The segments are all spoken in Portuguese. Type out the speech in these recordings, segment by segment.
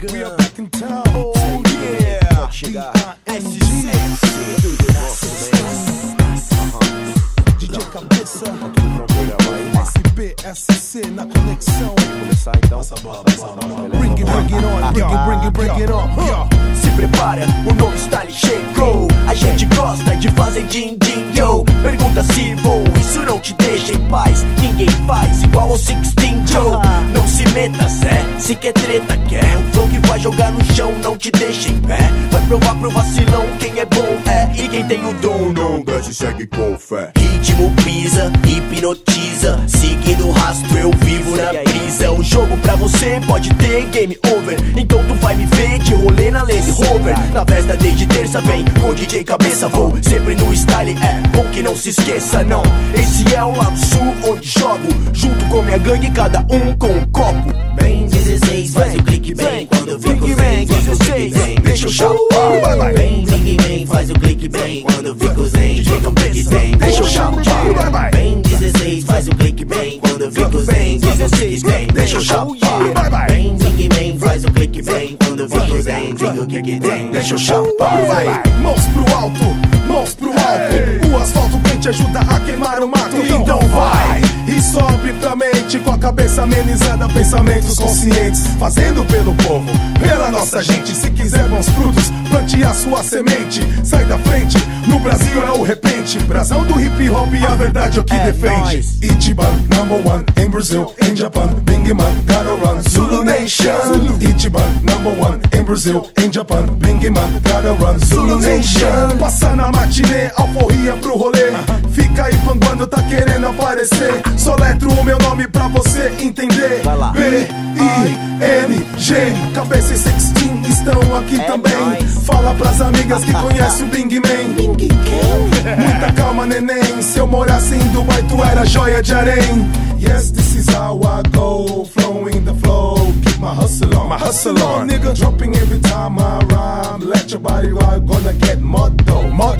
We are back in town. Oh yeah. Pode chegar. Esse, tudo nosso, DJ Cabeça, SP, SC na conexão. Pode começar então. Bring it on. Se prepara, o novo style chegou. A gente gosta de fazer din-din, yo. Pergunta se vou, isso não te deixa em paz. Ninguém faz igual ao 16, yo. Não se meta, Zé, se quer treta, quer. O flow que vai jogar no chão não te deixa em pé. Vai provar pro vacilão quem é bom é. E quem tem o dom não desce, segue com fé. Ritmo pisa, hipnotiza. Seguindo o rastro, eu vivo na brisa. O jogo pra você pode ter game over. Então tu vai me ver de rolê na Land Rover. Na festa desde terça vem com DJ Cabeça. Vou sempre no style, é bom que não se esqueça, não. Esse é o lado sul onde jogo junto com minha gangue, cada um com um copo. Bem 16, faz o clique bem. Quando eu fico zen, 16, deixa eu chapar. Bem Zig Zen, faz o clique bem. Quando eu fico zen, fica um clique zen, deixa eu chapar. Bem 16, faz o clique bem. Quando eu fico zen, 16, deixa eu chapar. Bem Zig Zen, faz o clique bem. Quando eu fico zen, fica um clique zen, deixa eu chapar. Mãos pro alto, mãos pro alto. O asfalto quente ajuda a queimar o mato. Então vai e sobe pra mente, com a cabeça amenizada, pensamentos conscientes, fazendo pelo povo, pela nossa gente. Se quiser bons frutos, plante a sua semente. Sai da frente, no Brasil é o repente. Brasão do hip hop, a verdade é o que defende. Ichiban, #1 em Brasil, em Japan. Big man, gotta run, Zulu Nation. Ichiban, #1 em Brasil, em Japan. Big man, gotta run, Zulu Nation. Passa na matinê, alforria pro rolê. Fica aí panguando, tá querendo aparecer. Soletro o meu nome pra você entender. B-I-N-G, Cabeça e 16 estão aqui também. Fala pras amigas que conhecem o Bing Man. Muita calma, neném. Se eu morasse em Dubai, tu era joia de harém. Yes, this is how I go, flowing the flow. Keep my hustle on, nigga. Dropping every time I rhyme. Let your body rock, gonna get mud dough.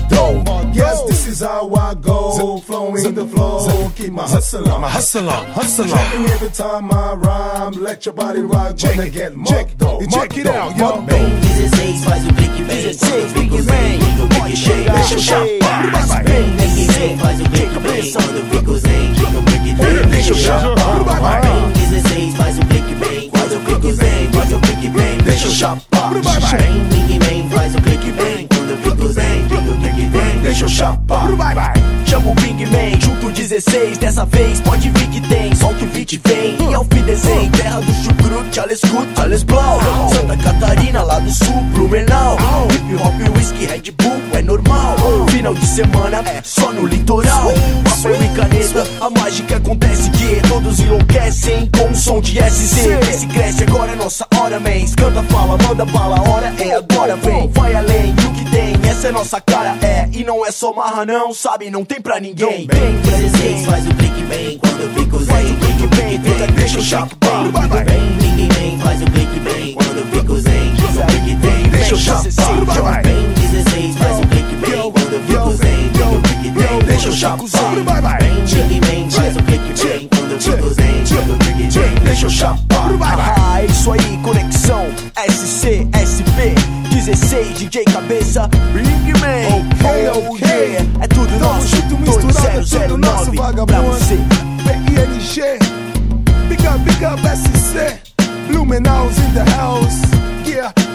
Yes, this is how I go, flowing the flow. Keep my hustle on, Dropping every time I rhyme. Let your body rock, gonna get mud dough. Check it out, yo. Bem 16, faz o clique bem. 16, fico zen, fica o clique cheio, deixa eu chapar. Bem 16, faz o clique bem. Quando eu fico zen, fica o clique bem, deixa eu chapar. Bem 16, faz o clique bem. Quando eu fico zen, fica o clique bem, deixa eu chapar. Bem Big Man, faz o clique bem. Quando eu fico zen, fica o clique bem, deixa eu chapar. Chama o Big Man, junto 16. Dessa vez pode vir que tem, solta o beat vem. E ao fim desenho, terra do chucrute, alles gut, alles blau. Santa Catarina, lá do sul, Blumenau. Hip hop, whisky, Red Bull, é normal. Final de semana, só no litoral. Papel e caneta, a mágica acontece que todos enlouquecem com o som de SC. Esse cresce, agora é nossa hora, mens. Canta, fala, manda bala, hora é agora, vem. Vai além do que tem, essa é nossa cara, é. E não é só marra não, sabe, não tem pra ninguém. Bem 16, faz o clique bem. Quando eu fico zen, clique bem, deixa eu chapar. Bem Big Man, faz o clique bem. Quando eu fico zen, fica o clique bem, deixa eu chapar. Bem 16, faz o clique bem. Quando eu fico zen, fica o clique bem, deixa eu chapar. Bem Big Man, faz o clique bem. Quando eu fico zen, fica o clique bem, deixa eu chapar. É isso aí, conexão SC, SP 16, DJ Cabeça, Big Man. Ok, é tudo nosso, junto misturado, é tudo nosso, vagabundo. PING, big up SC, Blumenau's in the house, yeah.